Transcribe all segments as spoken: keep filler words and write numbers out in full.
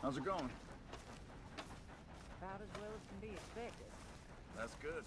How's it going? About as well as can be expected. That's good.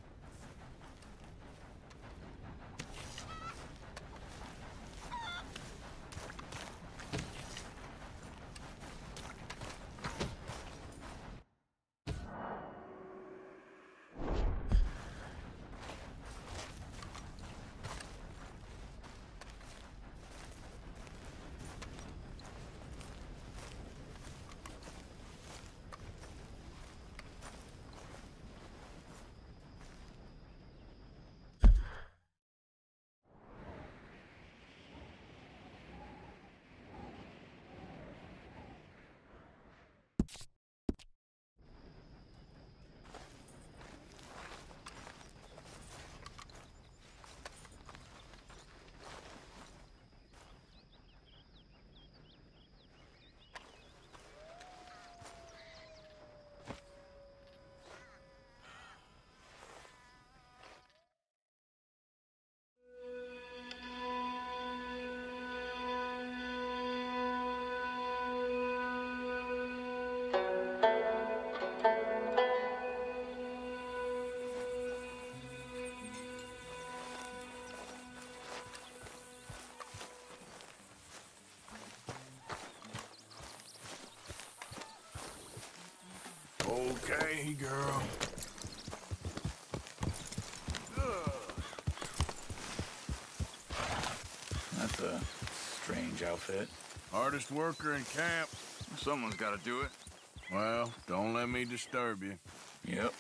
Okay, girl. That's a strange outfit. Hardest worker in camp. Someone's got to do it. Well, don't let me disturb you. Yep.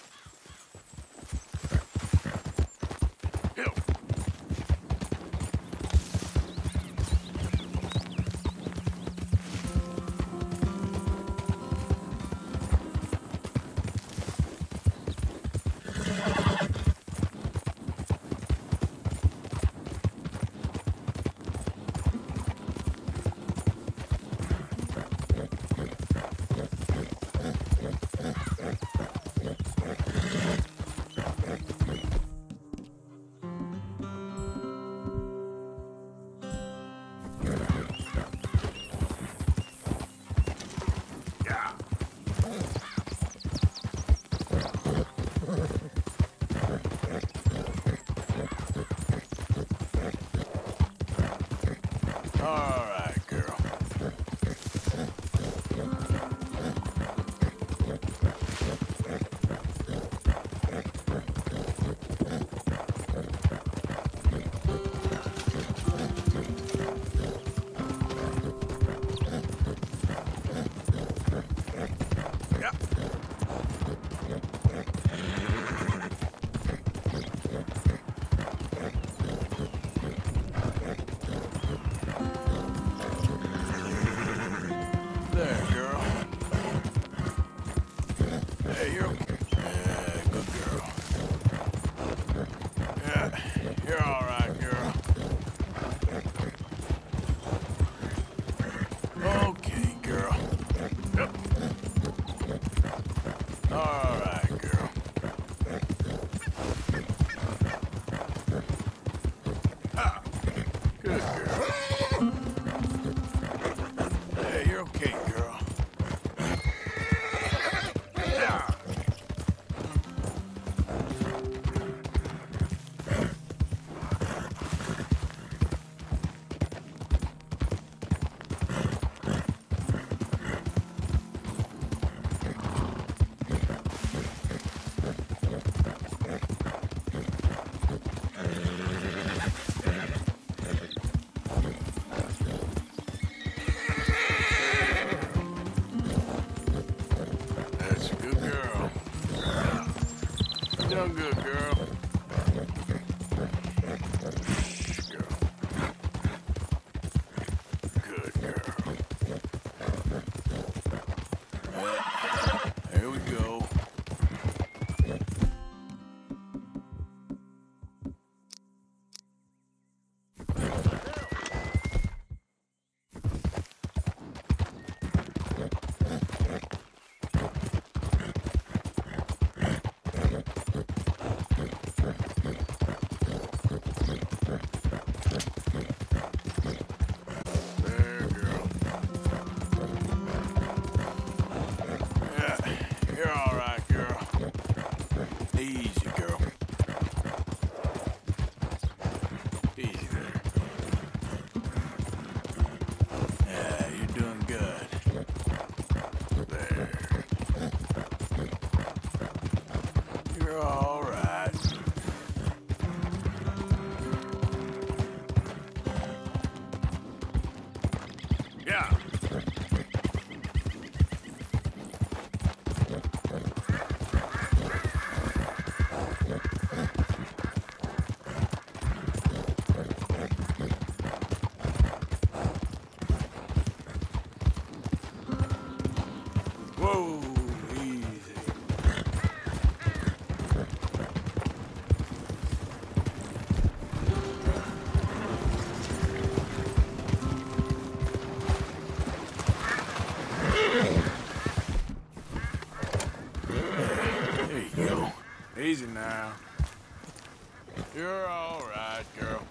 You're all right, girl.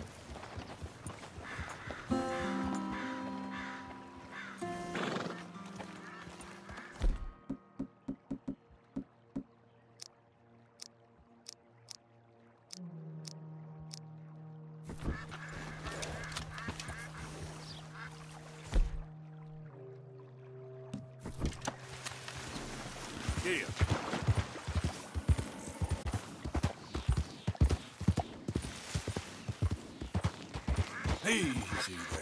Here. Easy there.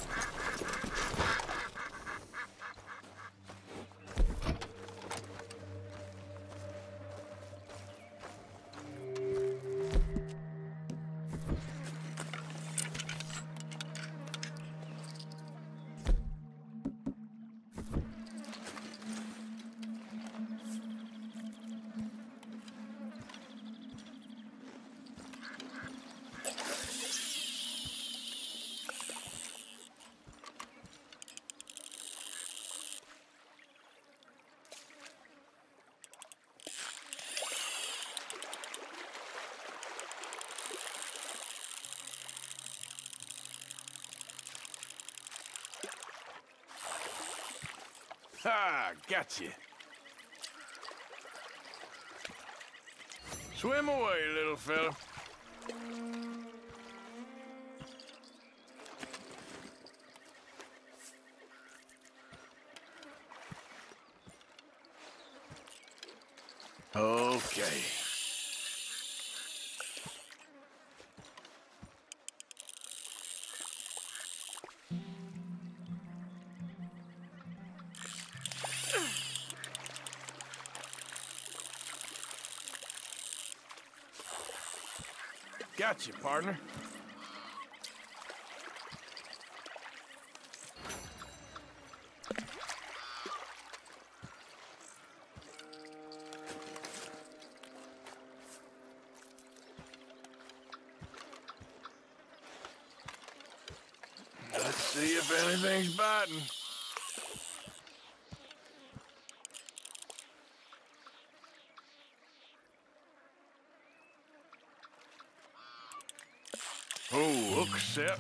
Ha! Gotcha. Swim away, little fella. Okay. Gotcha, partner. Let's see if anything's biting. Oh, hook set.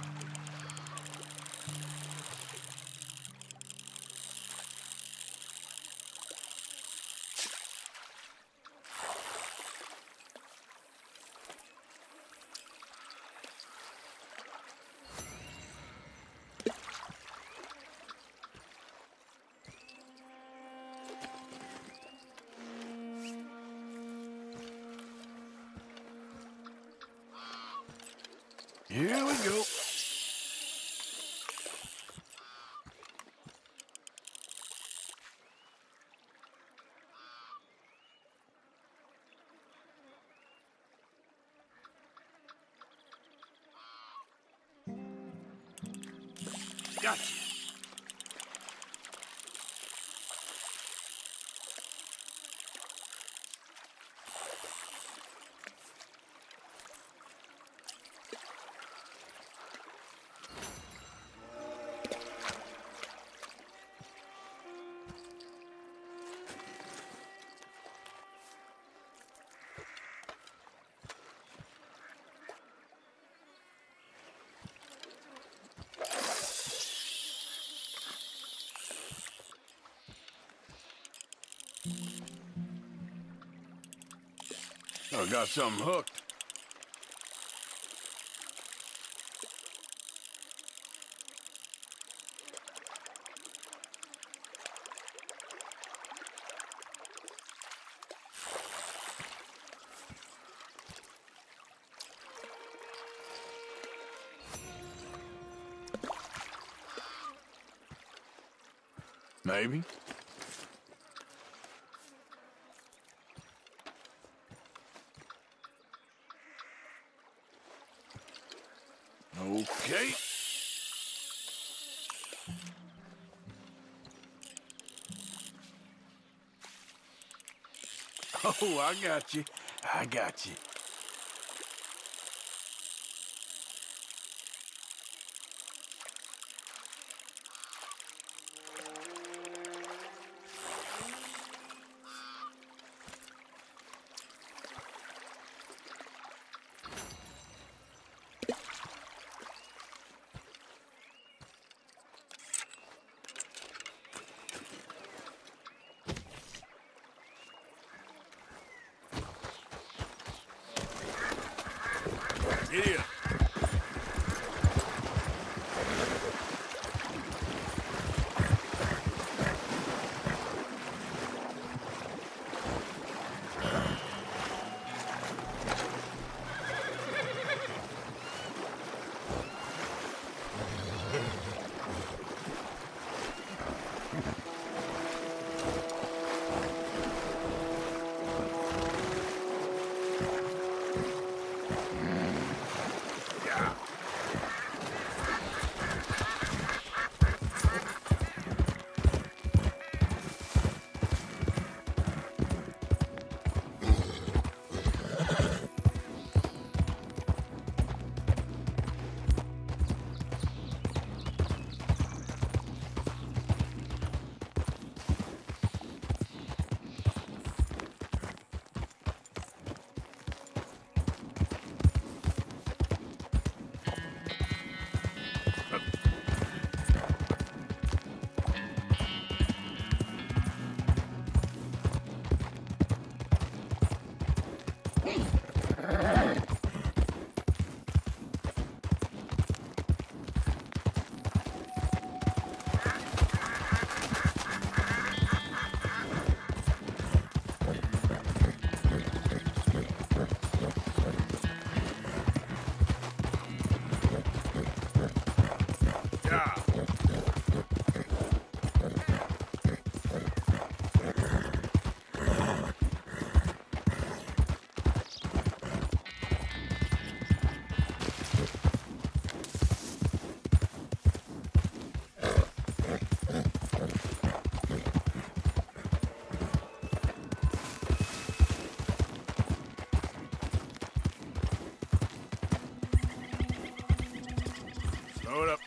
Here we go. Gotcha. I got something hooked. Maybe. Okay. Oh, I got you. I got you. Load up.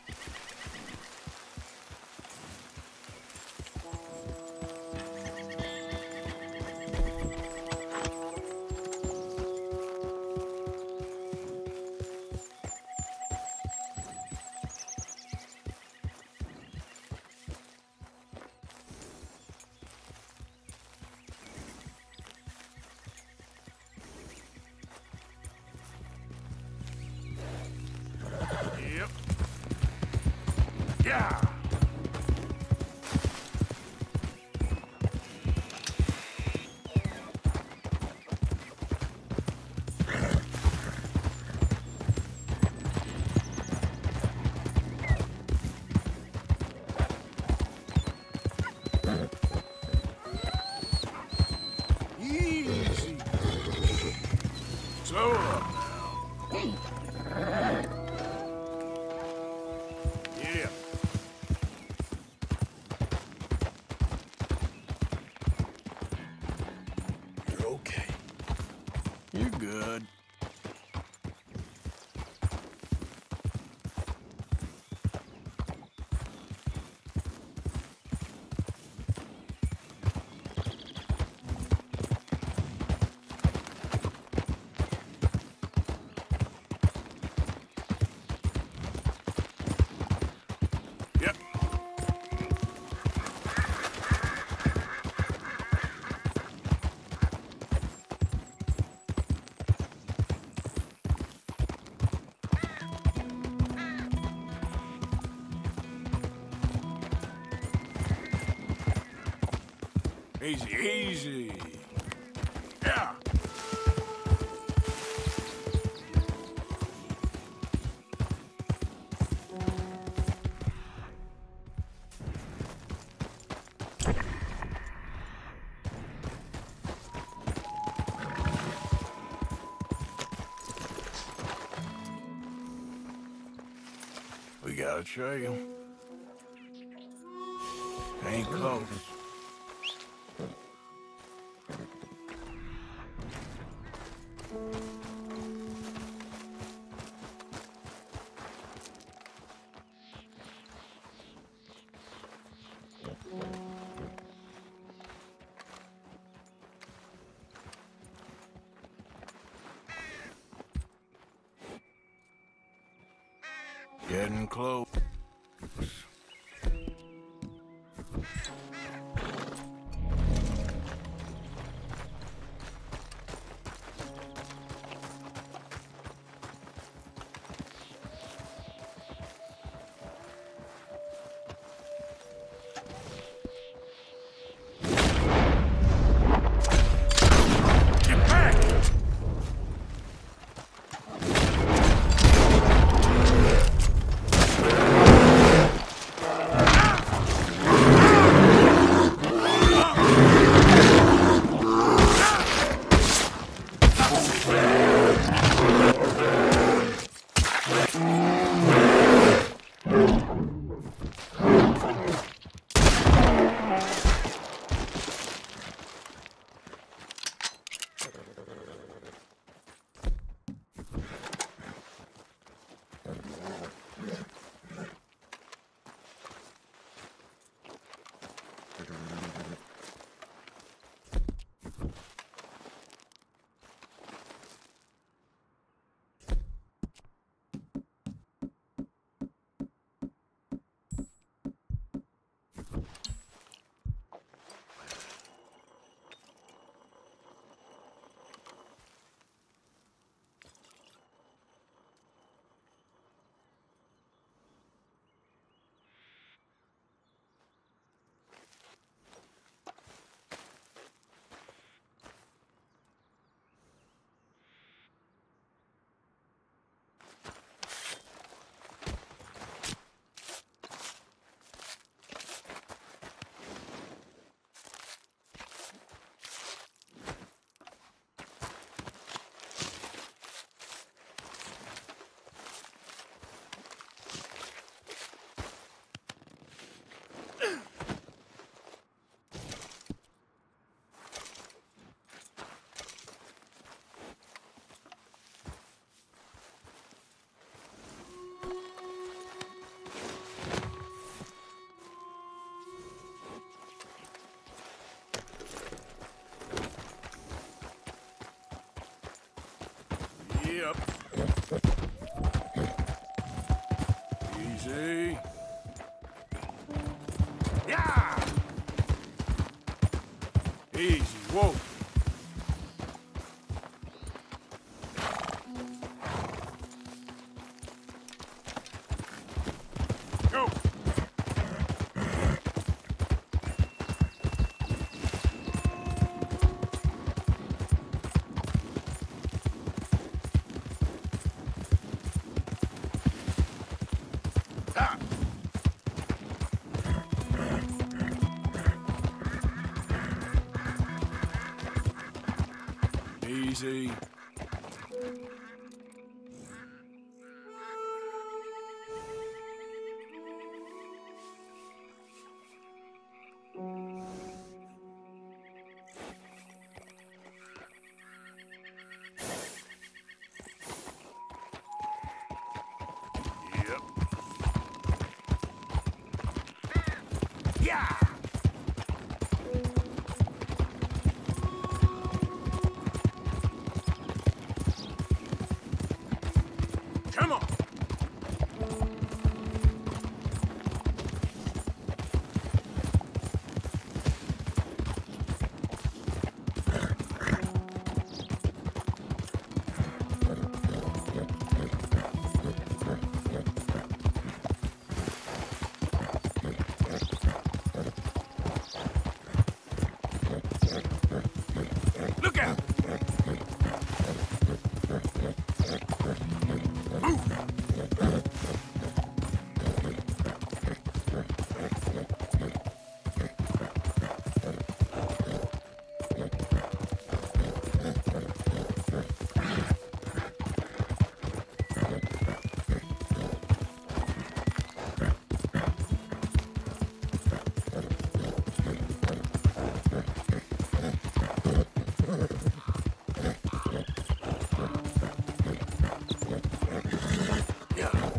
Yep. Yeah. Easy. Slow up now. Yeah. You're okay. You're good. Yep. Easy, easy. Yeah. We got a trail. Ain't close. Getting close. Get back! Stay up. Easy. Yeah! Easy, whoa. Go! Ah! Easy. Yep. Yeah! Come on! Look out! Move! Yeah.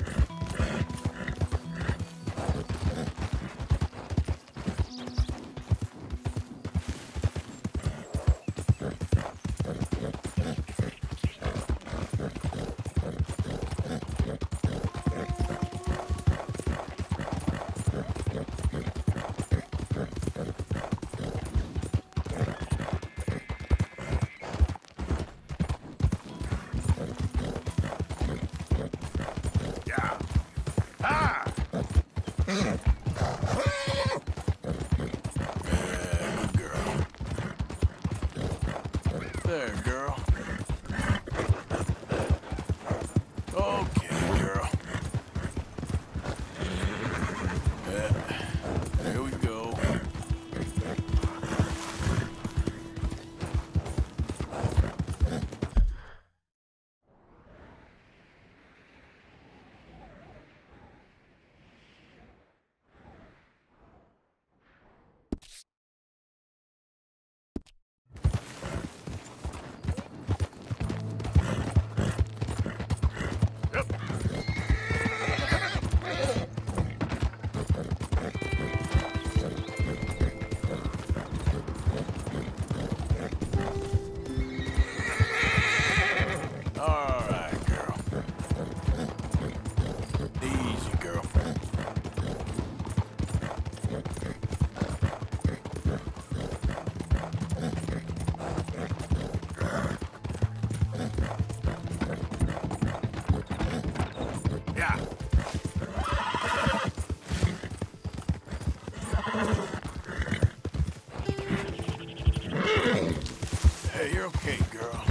Yeah. Ah! Yeah, good girl. There, girl. Okay, girl. Yeah. Here we go. Yep. All right, girl. Easy, girl. Yeah. Hey, you're okay, girl.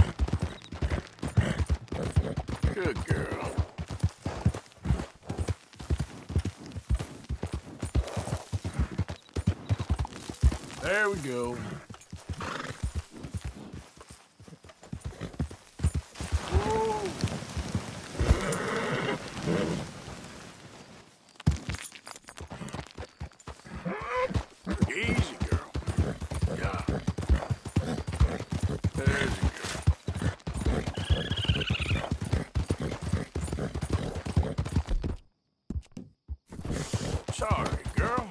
Good girl. There we go. Whoa. Easy, girl. Yeah. There's a girl. Sorry, girl.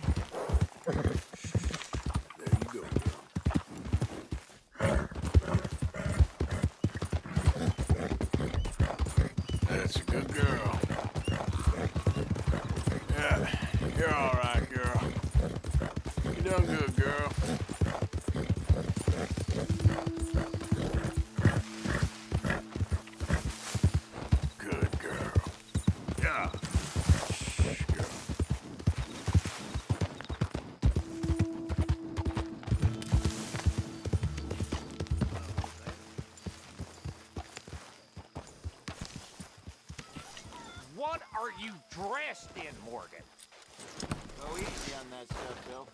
There you go, girl. You're all right, girl. You done good, girl. Good girl. Yeah. Shh, girl. What are you dressed in, Morgan? Go easy on that stuff, Bill.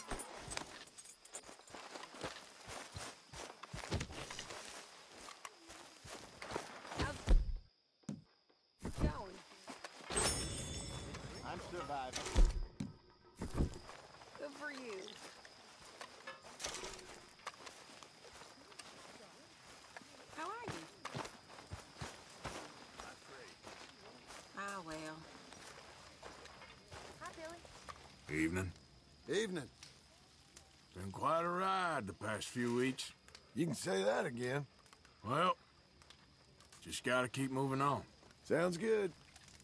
Going. I'm surviving. Good for you. How are you? Ah, well. Hi, Billy. Evening. Evening. Been quite a ride the past few weeks. You can say that again. Well, just gotta keep moving on. Sounds good.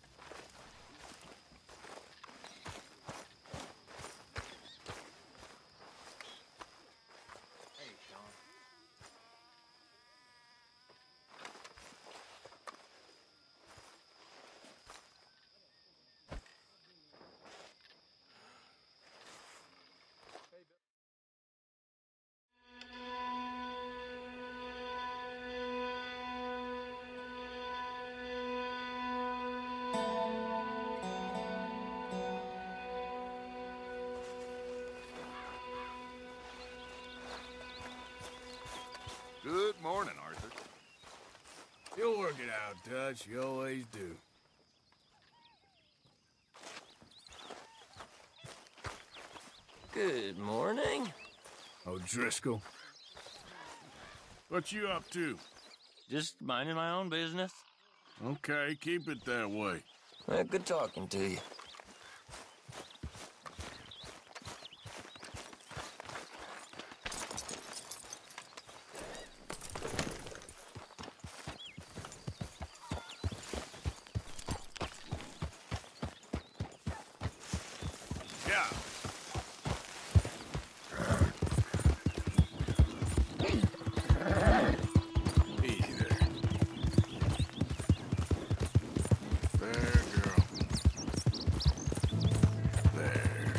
Hey, Sean. Good morning, Arthur. You'll work it out, Dutch. You always do. Good morning. O'Driscoll. What you up to? Just minding my own business. Okay, keep it that way. Uh, good talking to you. Yeah. Easy there. There, girl. There.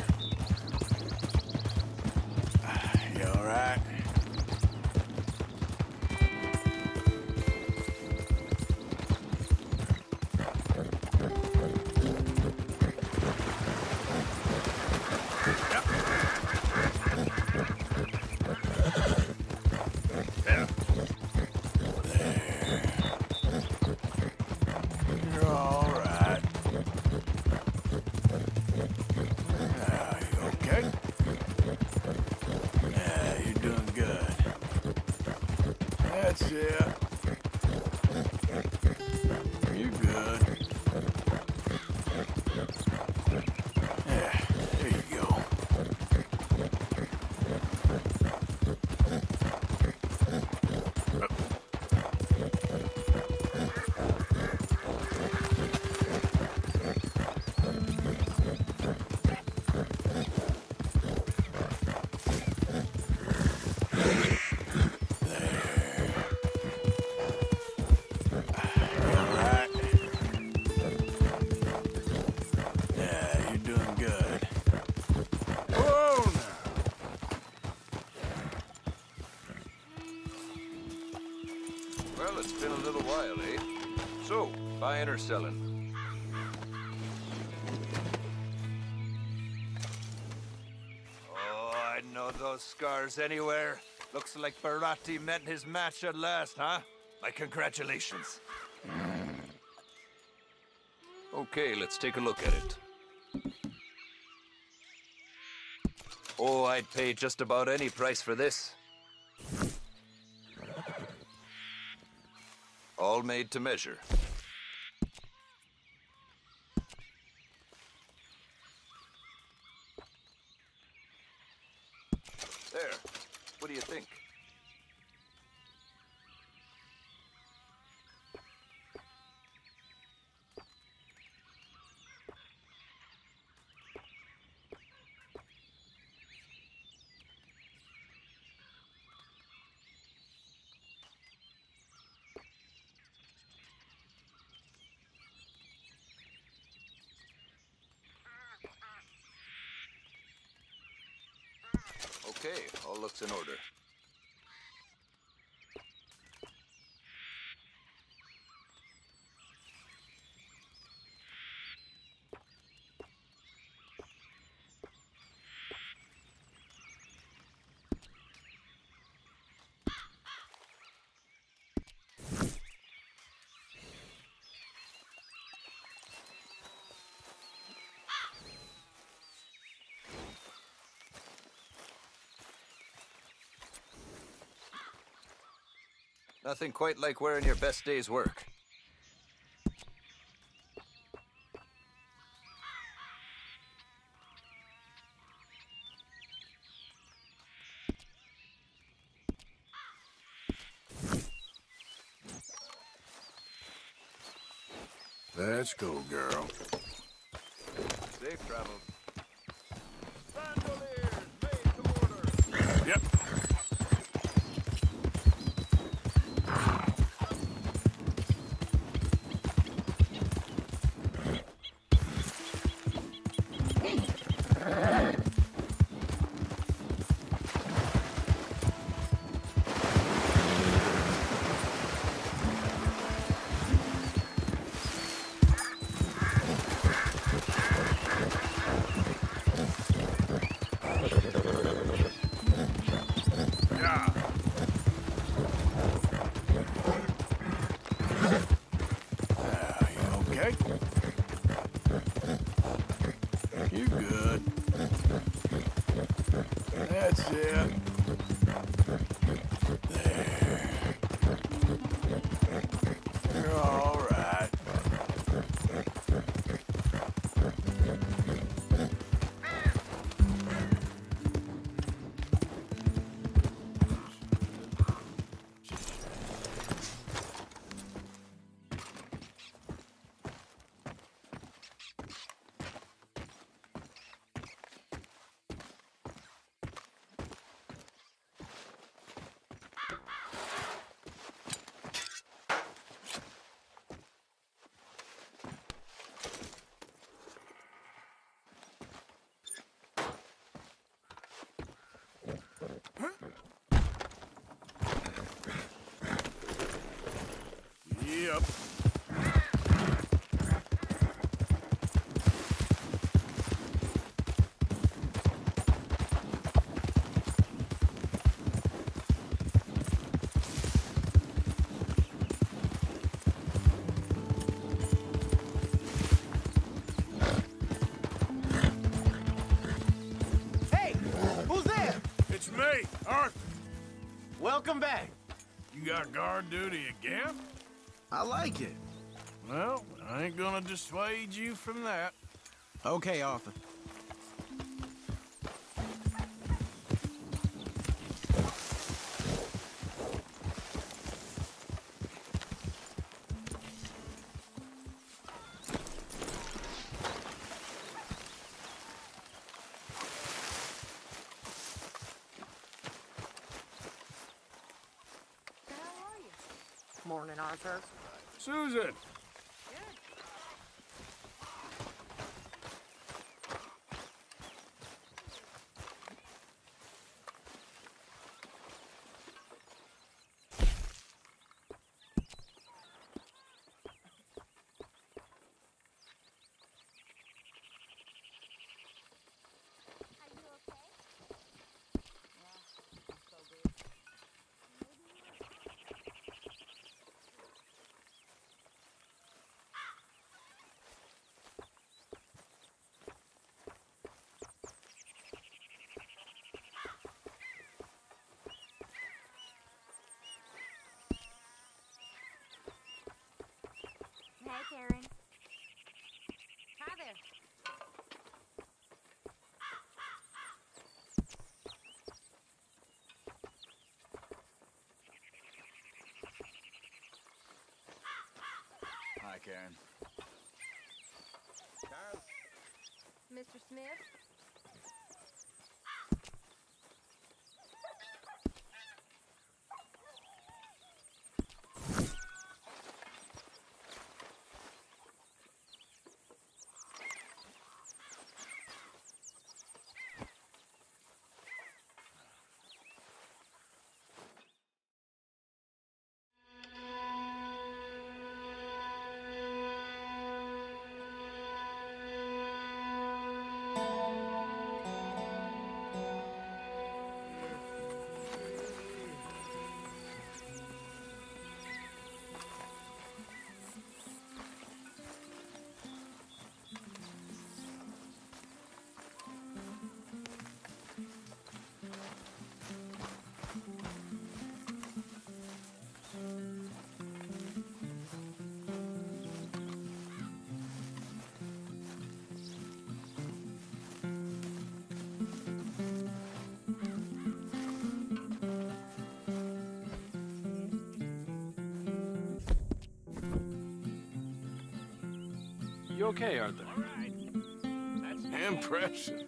You all right? Yeah. You're all right. Ah, you okay? Yeah, you're doing good. That's it. You're good. Yeah, there you go. Alright. Yeah, you're doing good. Whoa now. Well, it's been a little while, eh? So, buying or selling? Oh, I know those scars anywhere. Looks like Barati met his match at last, huh? My congratulations. Okay, let's take a look at it. Oh, I'd pay just about any price for this. All made to measure. There. What do you think? Okay, all looks in order. Nothing quite like wearing your best day's work. Let's go, girl. Safe travels. Bandoliers, made to order. Yep. Yeah. Ah, you okay? You good. That's it. There. You're all right. Yep. Hey, who's there? It's me, Arthur. Welcome back. You got guard duty again? I like it. Well, I ain't gonna dissuade you from that. Okay, Arthur. How are you? Morning, Arthur. Susan! Hey, Karen. Hi there. Hi, Karen. Mister Smith? okay, aren't they? Impressive.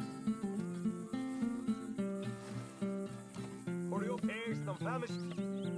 For your pace, the famished.